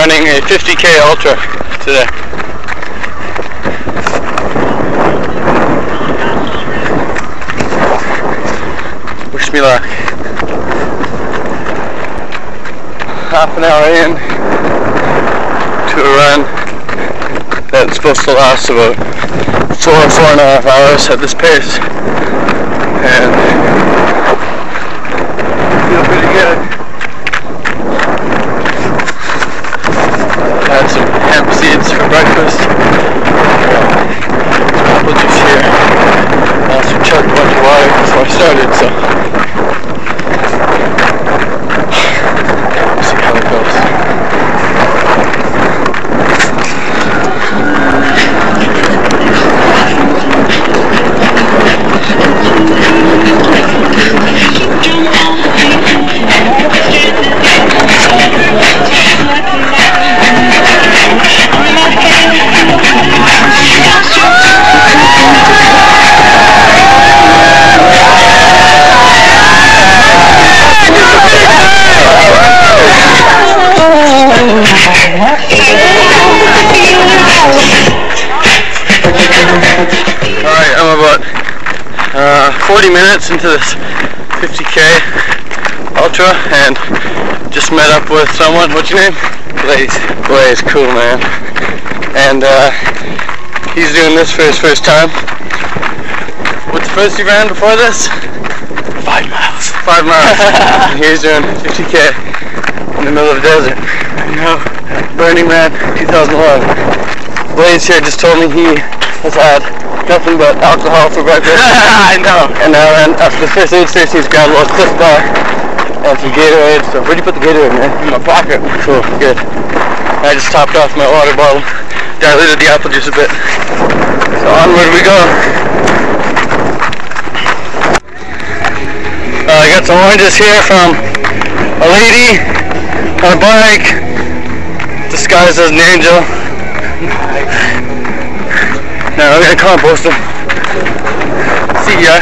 running a 50K ultra today. Wish me luck. Half an hour in to a run that's supposed to last about 4.5 hours at this pace, and I feel pretty good. Had some hemp seeds for breakfast, apple juice here. I also chugged a bunch of water before I started, so we'll see how it goes. Alright, I'm about 40 minutes into this 50K ultra and just met up with someone. What's your name? Blaze. Blaze, cool man. And he's doing this for his first time. What's the first you ran before this? 5 miles. 5 miles. And he's doing 50K in the middle of the desert. I know. Burning Man 2011. Blaze here just told me he has had nothing but alcohol for breakfast. I know. And now after the first aid station, he's grabbed a little Cliff Bar and some Gatorade. So where'd you put the Gatorade, man? In my pocket. Cool, good. I just topped off my water bottle, diluted the apple juice a bit. So onward we go. I got some oranges here from a lady on a bike, disguised as an angel. Now I'm gonna compost them. See ya.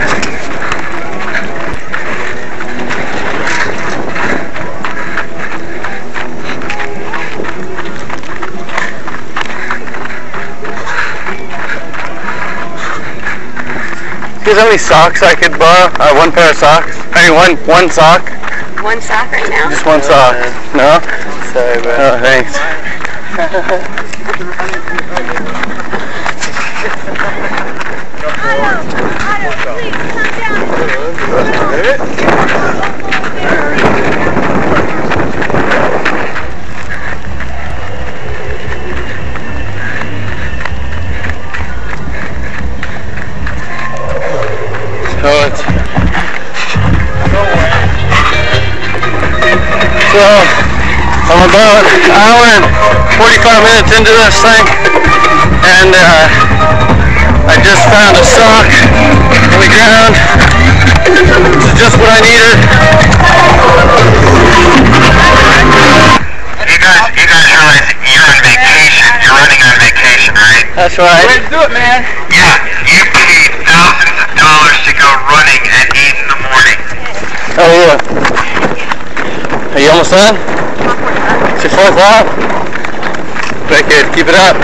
Do you have any socks I could borrow? One pair of socks? I mean, one sock. One sock right now? Just one sock. No? Sorry, man. Oh, thanks. So I'm about an hour and 45 minutes into this thing, and I just found a sock in the ground. This is just what I needed. You guys realize you're on vacation. You're running on vacation, right? That's right. Let's do it, man. Yeah, you paid thousands of dollars to go running at 8 in the morning. Oh yeah. Are you almost done? It's your 4th lap? Very good. Keep it up.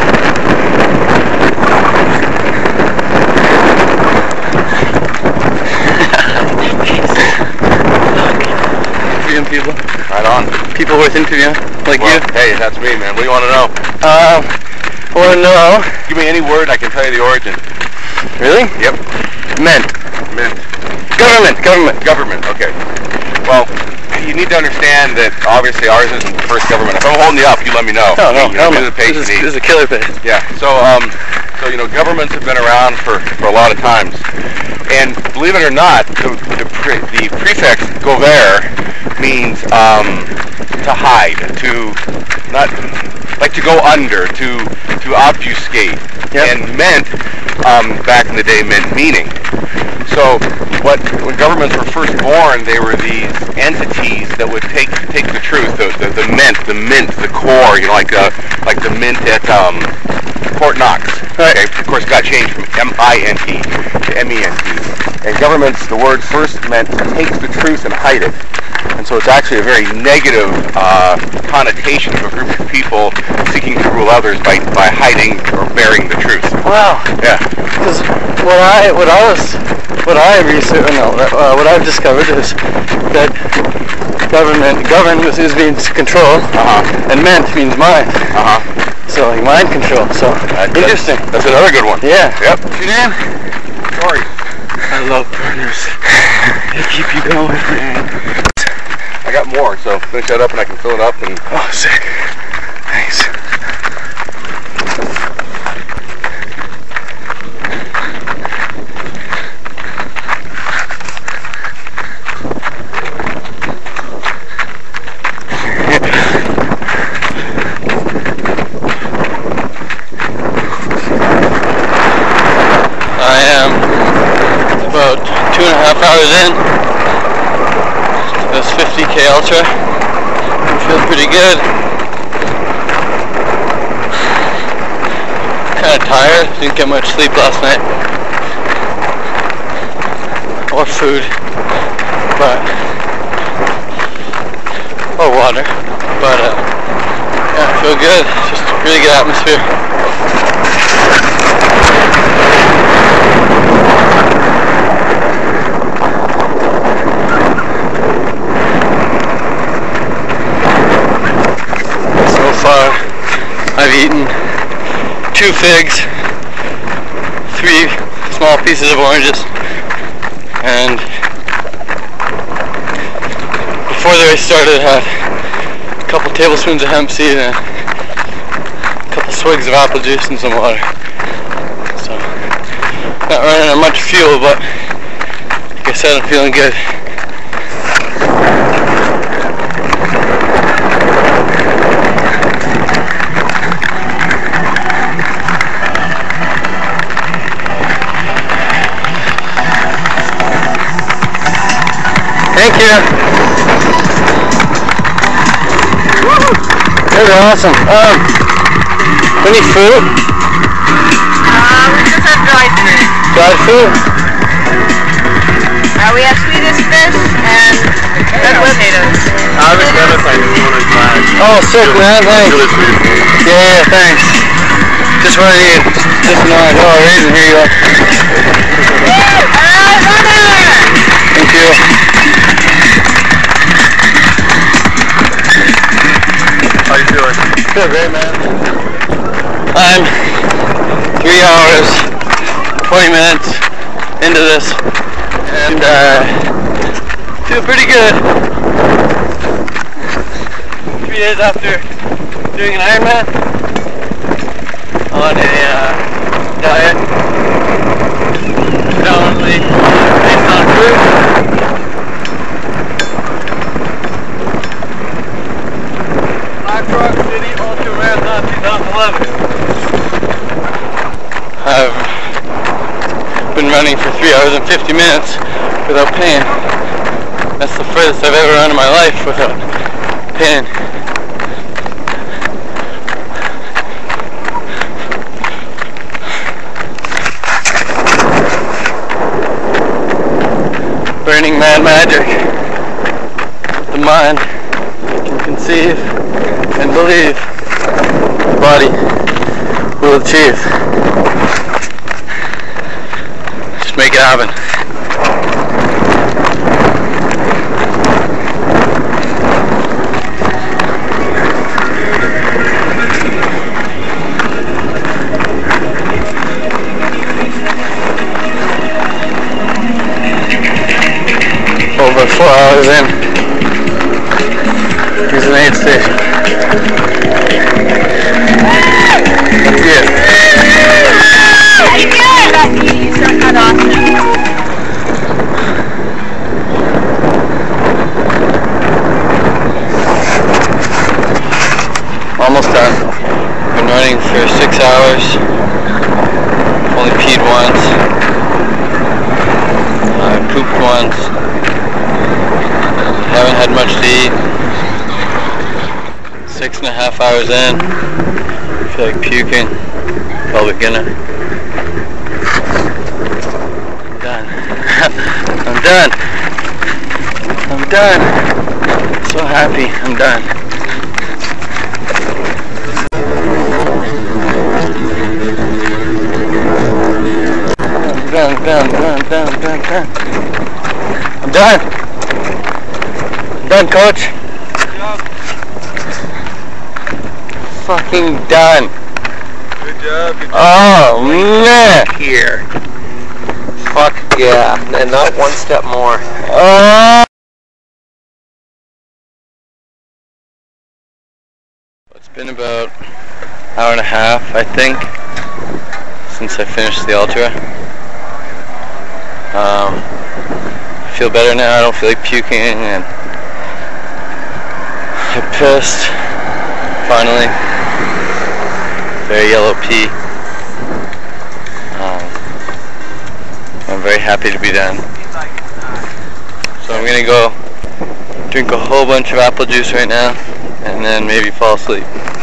Interviewing people. Right on. People worth interviewing, like Well, you. hey, that's me, man. What do you want to know? I want to know. Give me any word, I can tell you the origin. Really? Yep. Mint. Mint. Government. Okay. Well, you need to understand that obviously ours isn't the first government. If I'm holding you up, you let me know. No, You know, the pace this you need. is a killer pace. Yeah. So you know, governments have been around for a lot of times, and believe it or not, the prefix "gover" means to hide, to not like to go under, to obfuscate, and meant back in the day meant meaning. So when governments were first born, they were these entities that would take the truth, the mint, the core, you know, like the mint at Fort Knox. Right. Okay, of course, it got changed from M-I-N-T to M-E-N-T. And governments, the word first meant to take the truth and hide it. And so it's actually a very negative connotation of a group of people seeking to rule others by hiding or burying the truth. Wow. Yeah. Because what I've discovered is that govern is means control, and ment means mind. So like mind control. So interesting. That's another good one. Yeah. Yep. What's your name? Sorry. I love burners. They keep you going, man. I got more, so finish that up and I can fill it up and. Oh, sick. Thanks. I am about 2.5 hours in this 50K ultra. I feel pretty good. Kind of tired. Didn't get much sleep last night, or food, or water. But yeah, I feel good. Just a really good atmosphere. I've eaten 2 figs, 3 small pieces of oranges, and before the race started I had a couple tablespoons of hemp seed and a couple swigs of apple juice and some water. So, not running on much fuel, but like I said, I'm feeling good. Thank you. Those are awesome. Any fruit? We just have dried fruit. Dried fruit? We have sweetest fish and red potatoes. Oh, sick, man. Thanks. Yeah, thanks. Just what I need. Just annoying. Oh, raisin, here you go. Thank you. How you feeling? Feel great, man. I'm 3 hours, 20 minutes into this, and feel pretty good. 3 days after doing an Ironman on a diet predominantly based on fruit. City Ultra Marathon 2011. I've been running for 3 hours and 50 minutes without pain. That's the furthest I've ever run in my life without pain. Burning Man magic. The mind can conceive and believe, the body will achieve. Just make it happen. Over 4 hours in. Here's an aid station. Yeah. Almost done. Been running for 6 hours. Only peed once. Pooped once. Haven't had much to eat. 6.5 hours in. I feel like puking. Probably gonna. I'm done. I'm done. I'm done. So happy I'm done. I'm done. I'm done. I'm done, coach. Good job. Fucking done. Good job. Oh man. Here. Fuck yeah. And not one step more. Oh. It's been about an hour and a half, I think, since I finished the ultra. I feel better now. I don't feel like puking, and I pissed. Finally, very yellow pee. I'm very happy to be done. So I'm gonna go drink a whole bunch of apple juice right now, and then maybe fall asleep.